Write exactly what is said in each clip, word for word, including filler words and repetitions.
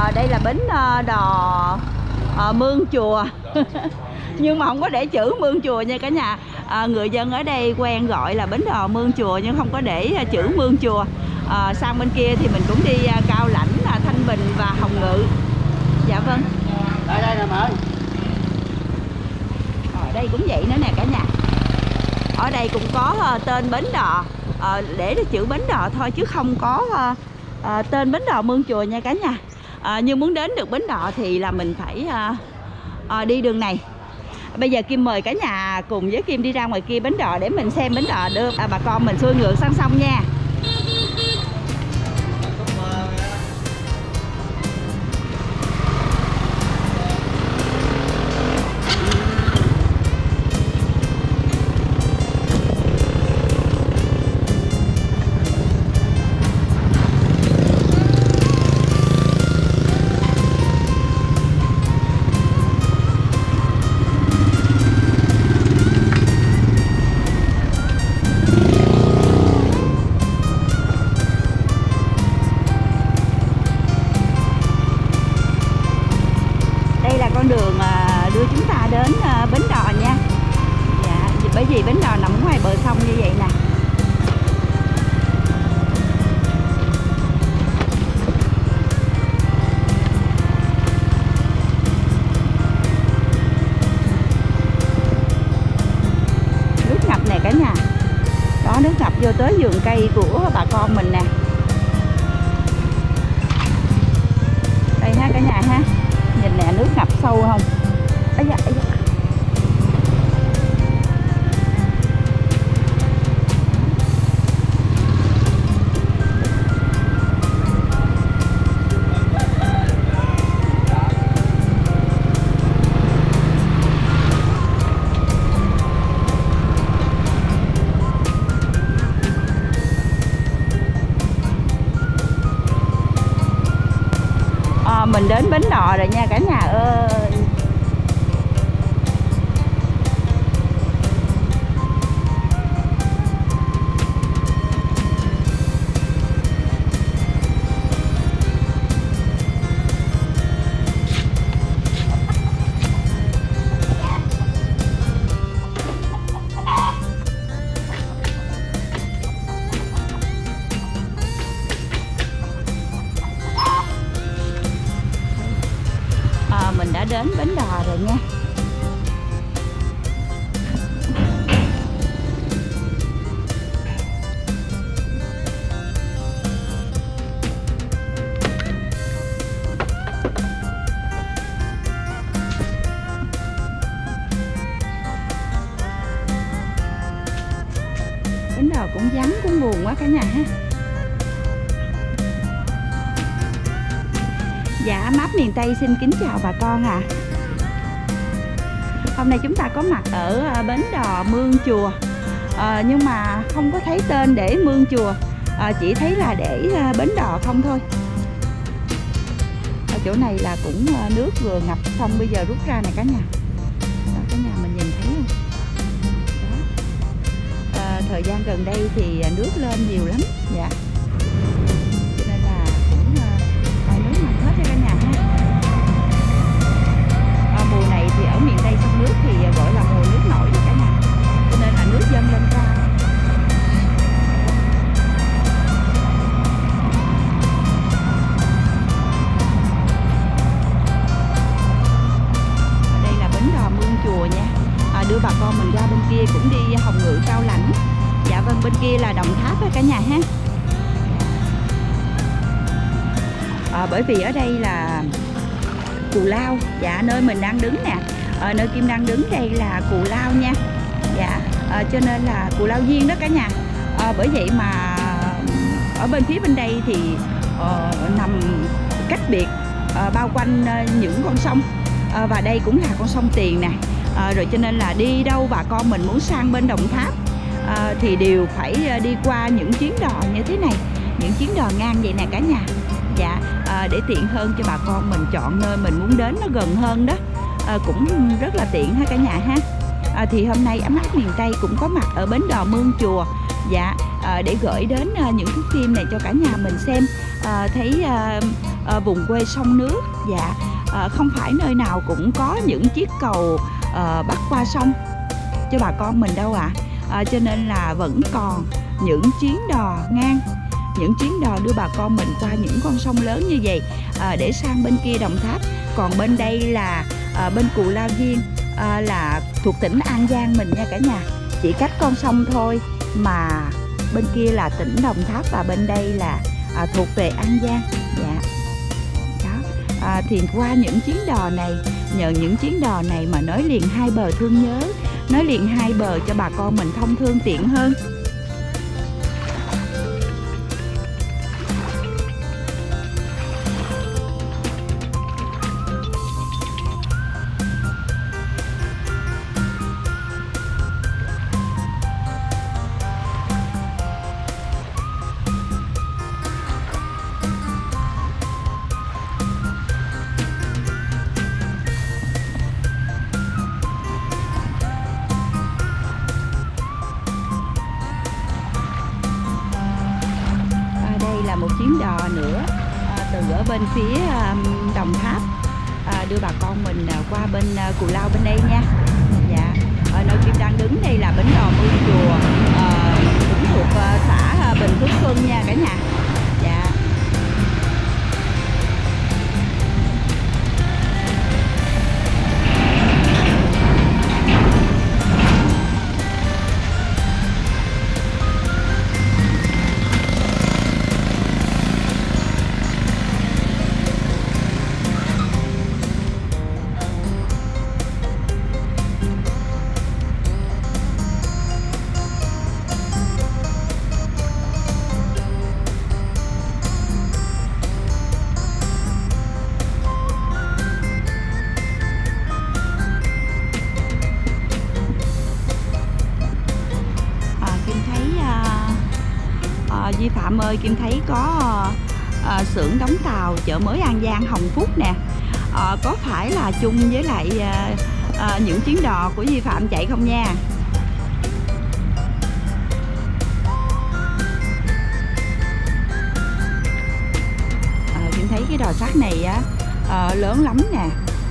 à, đây là bến à, đò à, Mương Chùa. Nhưng mà không có để chữ Mương Chùa nha cả nhà. à, Người dân ở đây quen gọi là bến đò Mương Chùa nhưng không có để chữ Mương Chùa. à, Sang bên kia thì mình cũng đi à, Cao Lãnh, à, Thanh Bình và Hồng Ngự. Dạ vâng. Đây đây nè mời. Ở đây cũng vậy nữa nè cả nhà. Ở đây cũng có uh, tên bến đò, uh, để chữ bến đò thôi chứ không có uh, uh, tên bến đò Mương Chùa nha cả nhà. uh, Nhưng muốn đến được bến đò thì là mình phải uh, uh, đi đường này. Bây giờ Kim mời cả nhà cùng với Kim đi ra ngoài kia bến đò để mình xem bến đò đưa à, bà con mình xuôi ngược sang sông nha. Bởi vì bến đò nằm ngoài bờ sông như vậy nè. Nước ngập nè cả nhà. Đó, nước ngập vô tới vườn cây của bà con mình nè. Đây ha cả nhà ha. Nhìn nè, nước ngập sâu không? Ây da, ây da. Mình đến bến đò rồi nha cả nhà ơi. Mình đã đến bến đò rồi nha. Bến đò cũng vắng cũng buồn quá cả nhà ha. Dạ, Map miền Tây xin kính chào bà con ạ. À. Hôm nay chúng ta có mặt ở bến đò Mương Chùa, à, nhưng mà không có thấy tên để Mương Chùa, à, chỉ thấy là để bến đò không thôi. Ở chỗ này là cũng nước vừa ngập xong bây giờ rút ra này cả nhà. Đó, cả nhà mình nhìn thấy không? Đó. À, thời gian gần đây thì nước lên nhiều lắm. Dạ. Thì ở miền Tây sông nước thì gọi là mùa nước nổi đó cả nhà, cho nên là nước dâng lên cao. Ở đây là bến đò Mương Chùa nha. À, đưa bà con mình ra bên kia cũng đi Hồng Ngự, Cao Lãnh. Dạ vâng, bên kia là Đồng Tháp đó cả nhà ha. À, bởi vì ở đây là Cù Lao, dạ, nơi mình đang đứng nè, à, nơi Kim đang đứng đây là Cù Lao nha. Dạ, à, cho nên là Cù Lao Duyên đó cả nhà. À, bởi vậy mà ở bên phía bên đây thì uh, nằm cách biệt, uh, bao quanh uh, những con sông, uh, và đây cũng là con sông Tiền nè. À, rồi cho nên là đi đâu bà con mình muốn sang bên Đồng Tháp uh, thì đều phải đi qua những chuyến đò như thế này, những chuyến đò ngang vậy nè cả nhà. Dạ, à, để tiện hơn cho bà con mình chọn nơi mình muốn đến nó gần hơn đó, à, cũng rất là tiện ha cả nhà ha. À, thì hôm nay Ấm Áp miền Tây cũng có mặt ở bến đò Mương Chùa. Dạ, à, để gửi đến à, những thước phim này cho cả nhà mình xem, à, thấy à, à, vùng quê sông nước. Dạ, à, không phải nơi nào cũng có những chiếc cầu à, bắc qua sông cho bà con mình đâu ạ. à. À, cho nên là vẫn còn những chuyến đò ngang, những chuyến đò đưa bà con mình qua những con sông lớn như vậy à, để sang bên kia Đồng Tháp. Còn bên đây là à, bên Cù Lao Diên, à, là thuộc tỉnh An Giang mình nha cả nhà, chỉ cách con sông thôi mà bên kia là tỉnh Đồng Tháp và bên đây là à, thuộc về An Giang. Dạ, đó. À, thì qua những chuyến đò này, nhờ những chuyến đò này mà nối liền hai bờ thương nhớ, nối liền hai bờ cho bà con mình thông thương tiện hơn. Là một chuyến đò nữa à, từ ở bên phía à, Đồng Tháp à, đưa bà con mình à, qua bên à, Cù Lao bên đây nha. Dạ, ở nơi Kim đang đứng đây là bến đò Mương Chùa, à, cũng thuộc à, xã à, Bình Phước Xuân nha cả nhà. Dạ. Duy Phạm ơi, Kim thấy có à, xưởng đóng tàu chợ mới An Giang Hồng Phúc nè, à, có phải là chung với lại à, à, những chuyến đò của Duy Phạm chạy không nha? À, Kim thấy cái đò sắt này á à, lớn lắm nè.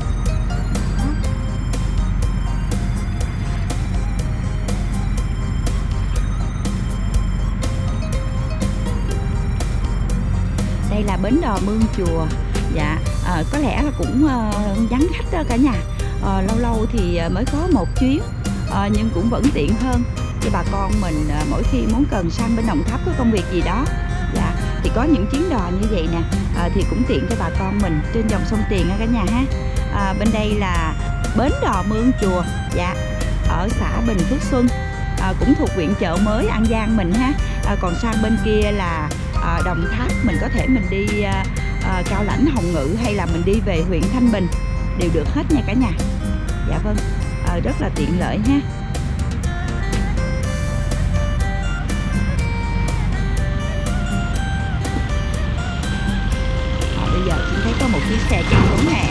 Đây là bến đò Mương Chùa. Dạ, à, có lẽ là cũng uh, vắng khách đó cả nhà. À, lâu lâu thì mới có một chuyến, à, nhưng cũng vẫn tiện hơn cho bà con mình à, mỗi khi muốn cần sang bên Đồng Tháp có công việc gì đó. Dạ, thì có những chuyến đò như vậy nè, à, thì cũng tiện cho bà con mình trên dòng sông Tiền nha cả nhà ha. À, bên đây là bến đò Mương Chùa, dạ, ở xã Bình Phước Xuân, à, cũng thuộc huyện Chợ Mới An Giang mình ha. À, còn sang bên kia là à, Đồng Tháp, mình có thể mình đi à, à, Cao Lãnh, Hồng Ngự hay là mình đi về huyện Thanh Bình đều được hết nha cả nhà. Dạ vâng, à, rất là tiện lợi ha. À, bây giờ chúng thấy có một chiếc xe chạy xuống nè.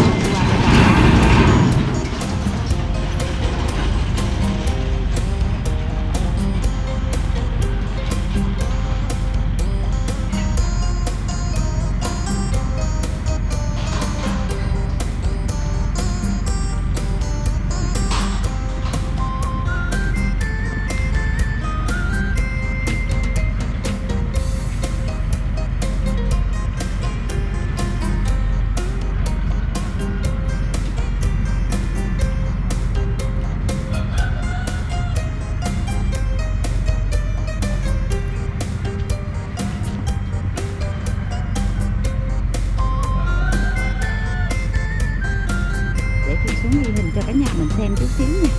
Cho cả nhà mình xem chút xíu nha.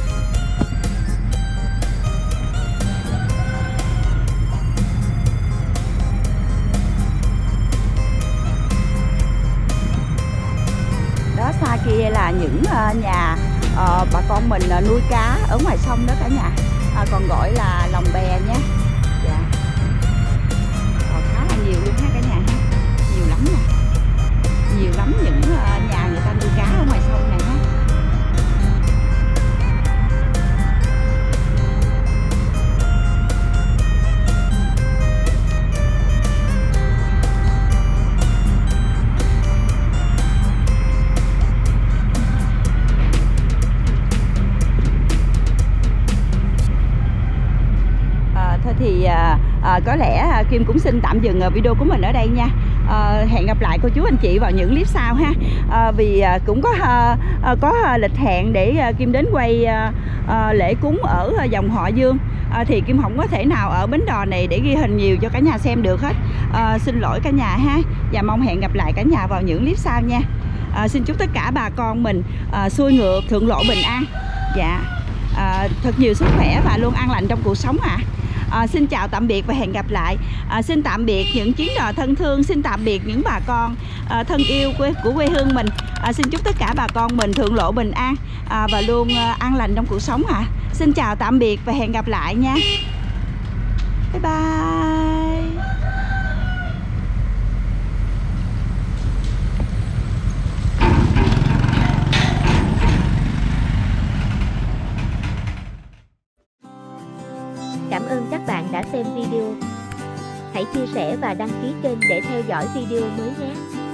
Đó, xa kia là những uh, nhà uh, bà con mình uh, nuôi cá ở ngoài sông đó cả nhà, uh, còn gọi là lồng bè nhé. Dạ, còn khá là nhiều luôn ha cả nhà ha, nhiều lắm nè, nhiều lắm những uh, nhà người ta nuôi cá ở ngoài sông này ha. à, có lẽ à, Kim cũng xin tạm dừng video của mình ở đây nha. À, hẹn gặp lại cô chú anh chị vào những clip sau ha. À, vì à, cũng có à, có à, lịch hẹn để à, Kim đến quay à, à, lễ cúng ở à, dòng họ Dương. À, thì Kim không có thể nào ở bến đò này để ghi hình nhiều cho cả nhà xem được hết. À, xin lỗi cả nhà ha, và mong hẹn gặp lại cả nhà vào những clip sau nha. À, xin chúc tất cả bà con mình à, xuôi ngược thượng lộ bình an. Dạ, à, thật nhiều sức khỏe và luôn an lành trong cuộc sống ạ. À. À, xin chào tạm biệt và hẹn gặp lại. À, xin tạm biệt những chuyến đò thân thương, xin tạm biệt những bà con à, thân yêu quê của quê hương mình. À, xin chúc tất cả bà con mình thượng lộ bình an à, và luôn à, an lành trong cuộc sống ạ. À. Xin chào tạm biệt và hẹn gặp lại nha. Bye bye. Cảm ơn các bạn đã xem video. Hãy chia sẻ và đăng ký kênh để theo dõi video mới nhé.